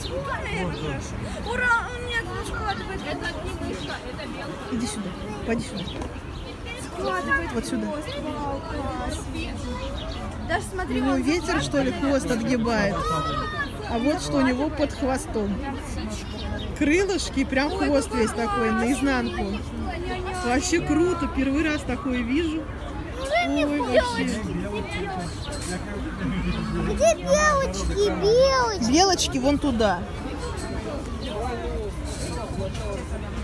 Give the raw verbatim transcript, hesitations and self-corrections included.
Ура, он нет, он складывает. Это не мышка, это белка. Иди сюда, пойди сюда. Складывает вот сюда. хвост. Вау, класс. Даже смотри, У него он ветер, что ли, хвост отгибает. А вот что у него под хвостом. Крылышки, прям хвост весь такой, наизнанку. Вообще круто, первый раз такое вижу. Ой, вообще. Где белочки, белочки? Белочки вон туда.